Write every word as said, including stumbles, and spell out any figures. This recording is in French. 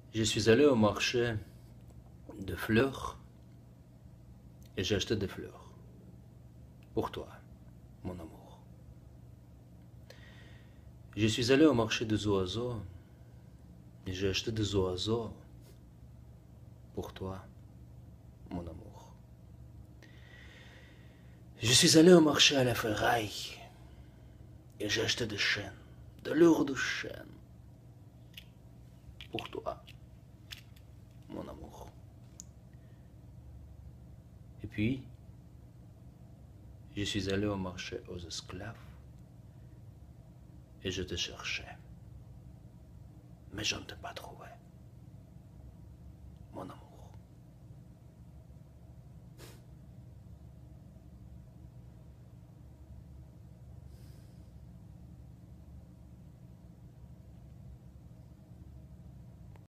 Je suis allé au marché de fleurs et j'ai acheté des fleurs. Pour toi, mon amour. Je suis allé au marché des oiseaux et j'ai acheté des oiseaux. Pour toi, mon amour. Je suis allé au marché à la ferraille et j'ai acheté des chaînes, de lourdes chaînes. Pour toi, mon amour. Et puis, je suis allé au marché aux esclaves et je te cherchais. Mais je ne t'ai pas trouvé, mon amour.